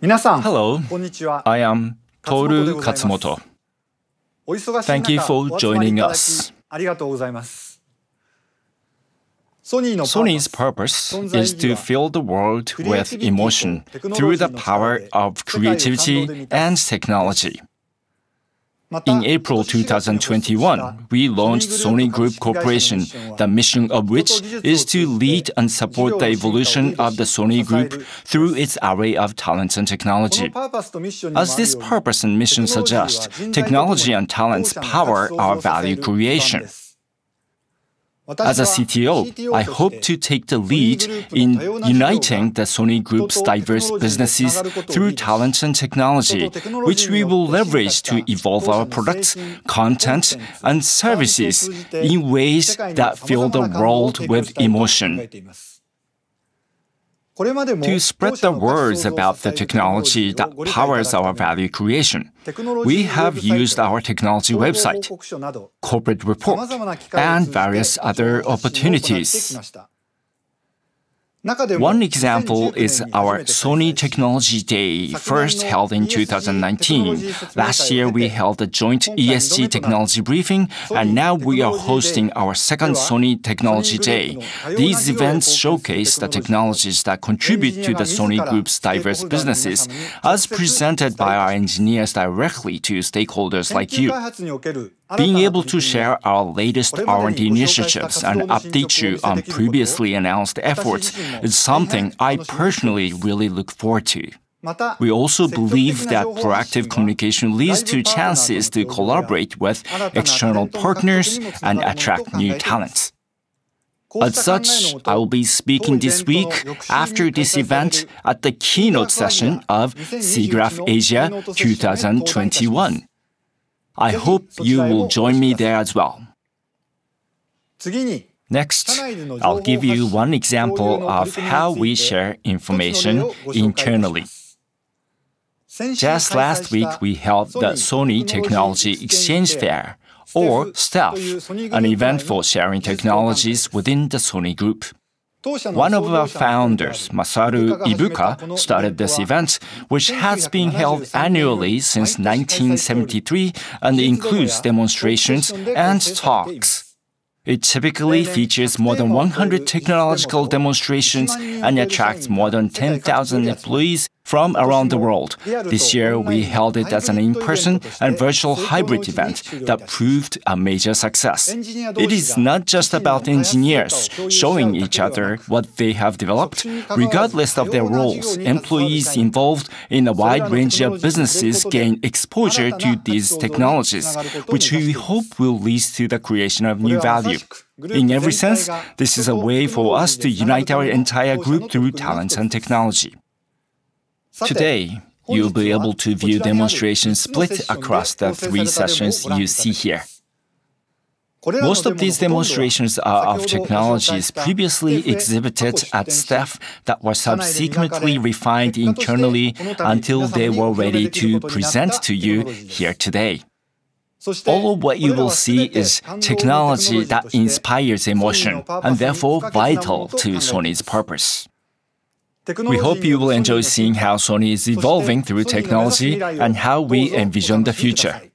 Hello, I am Toru Katsumoto. Thank you for joining us. Sony's purpose is to fill the world with emotion through the power of creativity and technology. In April 2021, we launched Sony Group Corporation, the mission of which is to lead and support the evolution of the Sony Group through its array of talents and technology. As this purpose and mission suggest, technology and talents power our value creation. As a CTO, I hope to take the lead in uniting the Sony Group's diverse businesses through talent and technology, which we will leverage to evolve our products, content, and services in ways that fill the world with emotion. To spread the words about the technology that powers our value creation, we have used our technology website, corporate report, and various other opportunities. One example is our Sony Technology Day, first held in 2019. Last year, we held a joint ESG technology briefing, and now we are hosting our second Sony Technology Day. These events showcase the technologies that contribute to the Sony Group's diverse businesses, as presented by our engineers directly to stakeholders like you. Being able to share our latest R&D initiatives and update you on previously announced efforts is something I personally really look forward to. We also believe that proactive communication leads to chances to collaborate with external partners and attract new talents. As such, I will be speaking this week after this event at the keynote session of SIGGRAPH Asia 2021. I hope you will join me there as well. Next, I'll give you one example of how we share information internally. Just last week, we held the Sony Technology Exchange Fair, or STEF, an event for sharing technologies within the Sony Group. One of our founders, Masaru Ibuka, started this event, which has been held annually since 1973 and includes demonstrations and talks. It typically features more than 100 technological demonstrations and attracts more than 10,000 employees from around the world. This year, we held it as an in-person and virtual hybrid event that proved a major success. It is not just about engineers showing each other what they have developed. Regardless of their roles, employees involved in a wide range of businesses gain exposure to these technologies, which we hope will lead to the creation of new value. In every sense, this is a way for us to unite our entire group through talents and technology. Today, you'll be able to view demonstrations split across the 3 sessions you see here. Most of these demonstrations are of technologies previously exhibited at STEF that were subsequently refined internally until they were ready to present to you here today. All of what you will see is technology that inspires emotion and therefore vital to Sony's purpose. We hope you will enjoy seeing how Sony is evolving through technology and how we envision the future.